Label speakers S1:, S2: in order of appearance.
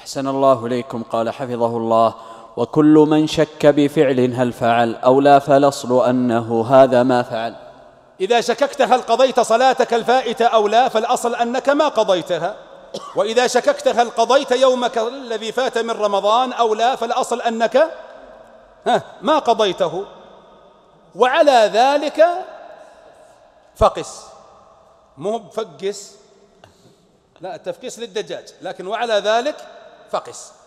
S1: أحسن الله إليكم. قال حفظه الله: وكل من شك بفعل هل فعل أو لا فالأصل أنه هذا ما فعل.
S2: إذا شككت هل قضيت صلاتك الفائتة أو لا فالأصل أنك ما قضيتها، وإذا شككت هل قضيت يومك الذي فات من رمضان أو لا فالأصل أنك ما قضيته. وعلى ذلك فقس، مو فقس، لا التفقيس للدجاج، لكن وعلى ذلك فقس.